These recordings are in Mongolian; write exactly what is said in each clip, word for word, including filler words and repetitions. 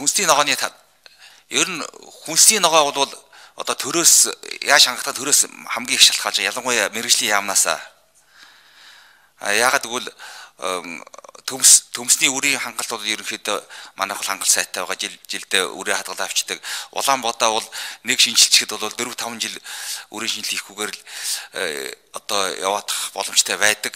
хүнсний ногооны ер нь хүнсний ногоо бол одоо төрөөс яаж хангахтаа төрөөс хамгийн их шалтгаалж ялангуяа мэрэгжлийн яамнаас яагаад гэвэл төмс төмсний үрийн хангалт бол ерөнхийдөө манайх бол хангал сайтай байгаа жил жилдээ үрээ хадгалаа авчдаг. Улаанбаатар бол нэг шинжилчихэд бол дөрвөн таван жил үрийн шинжил хийхгүйгээр л одоо яваадах боломжтой байдаг.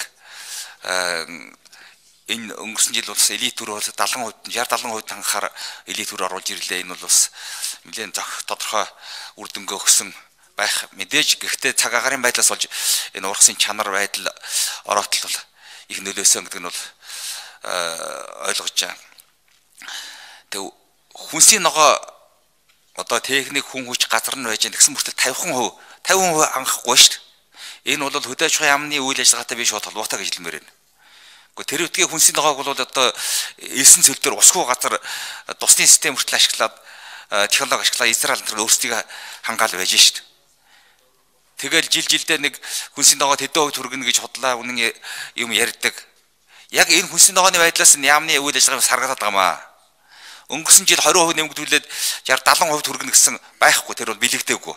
Энэ өнгөрсөн жил бас элит төр бол шестьдесят хувьд шестьдесят хувьд хангахаар элит төр оруулж ирлээ. Энэ бол бас нэлээд зөх тодорхой үр дүнгээ өгсөн байх мэдээж. Гэхдээ цаг агарын байдлаас болж энэ ургасын чанар байдал ороотл бол их нөлөөсөн гэдэг нь бол ойлгож байгаа. Тэг хүнсний ногоо одоо техник хүн хүч газар нь байж гэсэн мөртөө тавьхан хувь тавин хувь хангахгүй шүү дээ. Энэ бол хөдөө аж ахуйн яамны үйл ажиллагаатай би шууд холбоотой гэж хэлмээр байна. Гэхдээ тэр үтгийн хүнсний ногоог бол одоо элсэн цөл дээр усгүй газар тусны систем хүртэл ашиглаад технологи ашиглаад Израиль тэр өөрсдийг хангаал байж шүү дээ. Тэгэл жил жилдээ нэг хүнсний ногоо хэдэн хувьд хүргэнэ гэж хотлаа үнэн юм ярьдаг. Яг энэ хүнсний ногооны байдлаас нь яамны үйл ажиллагааг саргаалаад байгаамаа. Өнгөрсөн жил двадцать хувь нэмэгдүүлээд шестьдесят севент хувьд хүргэнэ гэсэн байхгүй. Тэр бол бэлэгдээгүй.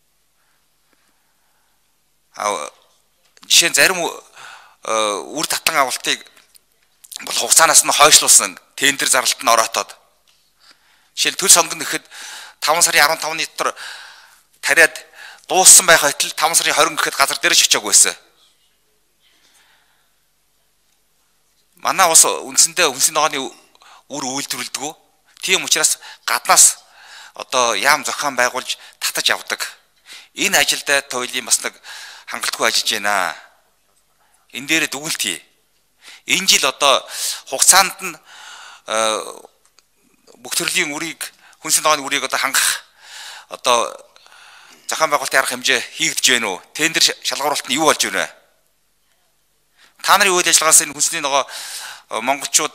А жишээ нь зарим үр татан авалтыг бол хугацаанаас нь хойшлуулсан тендер зарлалт нь ороотоод. Жишээл төл сонгоно гэхэд таван сарын арван тавны дотор тариад дууссан байх байтал таван сарын двадцать гэхэд газар дээр ч очиагүй байсан. Манай ус үндсэндээ хүнсний ногооны үр үйлдвэрлэдэг. Тийм учраас гаднаас одоо яам зохион байгуулж татаж авдаг. Энэ ажилдаа туйлын бас нэг хангалтгүй ажиллаж байна. Энэ дээр дүгнэлт хий. Энэ жил одоо хугацаанд нь бүх төрлийн үрийг хүнсний ногооны үрийг одоо хангах одоо зохион байгуулалтын арга хэмжээ хийгдэж байна уу? Тендер шалгаруулалт нь юу болж байна вэ? Та нарын үйл ажиллагаас энэ хүнсний ногоо монголчууд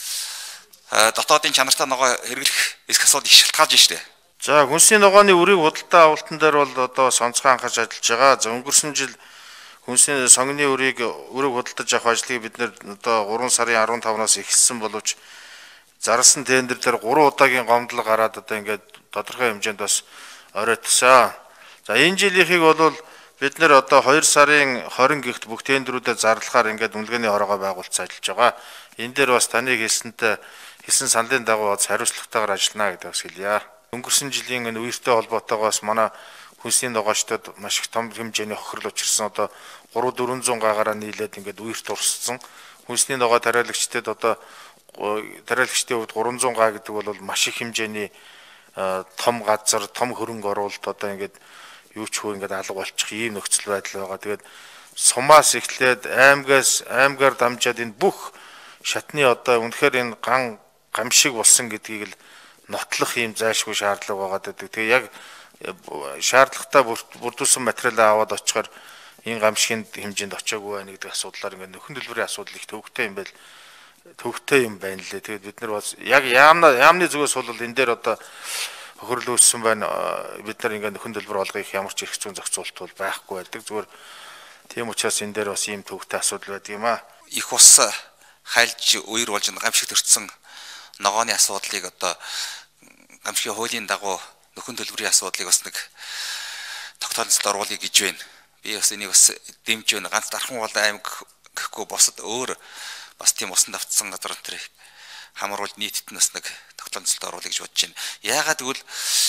дотоодын чанартай ногоо хэрэглэх эсэх асуудал их шалтгаалж штэ. За хүнсний ногооны үрийг худалдаа авалтан дээр бол одоо сонцгой анхаарч ажиллаж байгаа. За өнгөрсөн жил хүнсний сонгоны үрийг үрийг худалдаж авах ажлыг бид нэр одоо гурван сарын арван тавнаас эхэлсэн боловч зарласан тендер дээр гурван удаагийн гомдол гараад одоо ингээд тодорхой хэмжээнд бас оройтсан. За энэ жилийнхийг бол бид нэр одоо хоёр сарын двадцать гихт бүх тендерүүдэд зарлахаар ингээд үнэлгээний хорогоо байгуулсан ажиллаж байгаа. Энэ дээр бас таныг хэлсэнтэй хэлсэн саналын дагуу хариуцлагатайгаар ажиллана гэдэг бас хэлье. Өнгөрсөн жилийн энэ үертэй холбоотойгоос манай хүнсний ногоочдод маш их том хэмжээний хохирол учирсан одоо гурван дөрвөн гаагаараа нийлээд ингээд үерт урссан. Хүнсний ногоо тариалагчдад одоо тариалагчдын хувьд гурван гаа гэдэг бол маш их хэмжээний том газар, том хөрөнгө оруулалт одоо ингээд юу ч хөө ингээд алга болчих ийм нөхцөл байдал байгаа. Тэгээд сумаас эхлээд аймгаас аймгаар дамжаад энэ бүх шатны одоо үнэхээр энэ ган гамшиг болсон гэдгийг л нотлох ийм зайлшгүй шаардлага байгаа гэдэг. Тэгээ яг шаардлагатай бүрдүүлсэн материалаа аваад очихоор энэ гамшигын хэмжээнд очиагүй байна гэдэг асуудлаар ингээд нөхөн төлбөрийн асуудал их төвөгтэй юм байл төвөгтэй юм байна лээ. Тэгээд бид нар бас яг яамна яамны зүгээс бол энэ дээр одоо хөрөл үүссэн байна. Бид нар ингээд нөхөн төлбөр олгох ямар ч эрх зүйн зохицуулалт бол байхгүй байдаг. Зүгээр тийм учраас энэ дээр бас ийм төвөгтэй асуудал байдаг юм аа. Их ус хайлж үер болж гамшиг төрсөн ногооны асуудлыг одоо гамшигын хуулийн дагуу нөхөн төлбөрийн асуудлыг бас нэг тогтоолцолд оруулъя гэж байна. Би бас энийг бас дэмж байна. Ганц Дархан бол аймаг гэхгүй босод өөр бас тийм усан давтсан газар энэ хамруулж нийтэд нь бас нэг тогтоолцолд оруулъя гэж бодож байна. Яагаад гэвэл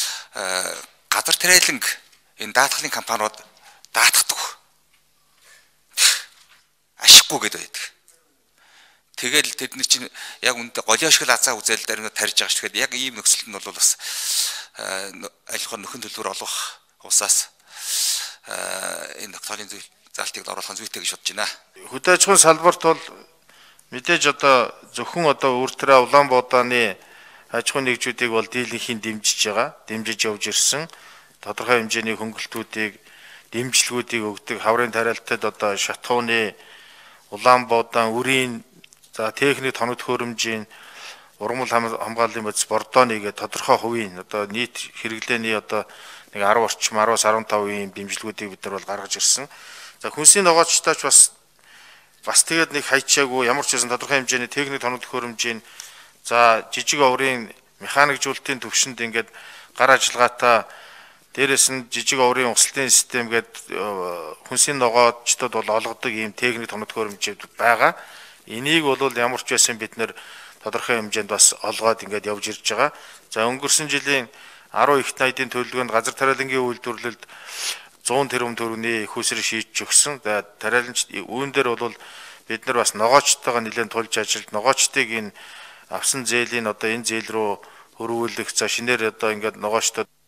газар тариаланг энэ даатгалын компаниуд даатгадаг. Ашиггүй гэдэг байдаг. Тэгэл тэдний чинь яг үүндээ голио шиг л азаа үзэл дээр нь тарьж байгаа шүү. Тэгэхээр яг ийм нөхцөлд нь бол бас айлхаар нөхөн төлбөр олох усаас энэ тогтоолын залтыг оруулах зүйтэй гэж бодож байна. Хөдөө аж ахуйн салбарт бол мэдээж одоо зөвхөн одоо Үртрэ Улаанбаатарны аж ахуйн нэгжүүдийг бол дийлэнхийн дэмжиж байгаа. Дэмжиж явж ирсэн. Тодорхой хэмжээний хөнгөлтүүдийг дэмжлэгүүдийг өгдөг. Хаврын тариалтад одоо Шатхууны, Улаанбаатар, Үрийн за техник тоног төхөөрөмжийн ургамал хамгааллын бодис Бордооны гэдэг тодорхой хувийн одоо нийт хэрэглээний одоо нэг десять орчим десять десять пять үеийн дэмжлэгүүдийг бид нар бол гаргаж ирсэн. За хүнсний ногоочтойч бас бас тэгээд нэг хайчаагүй ямар ч байсан тодорхой хэмжээний техник тоног төхөөрөмжийн за жижиг оврын механикжуулалтын төвшөнд ингээд гар ажиллагаатай дээрээс нь жижиг оврын угсалтын систем гээд хүнсийн ногоочдод бол олгодог ийм техник томот хөрөмжүүд байгаа. Энийг бол ямар ч байсан бид нэр тодорхой хэмжээнд бас олгоод ингээд явж ирж байгаа. За өнгөрсөн жилийн арван их найдын төлөвлөгөөнд газар тариалангийн үйлдвэрлэлд зуун тэрбум төгрөгийн их усрыг шийдэж өгсөн. За тариаланч үүн дээр бол бид нар бас ногоочтойгоо нэлээд тулж ажиллаж ногоочтыг энэ авсан зээлийн одоо энэ зээл рүү хөрвүүлэх за шинээр одоо ингээд ногоочтод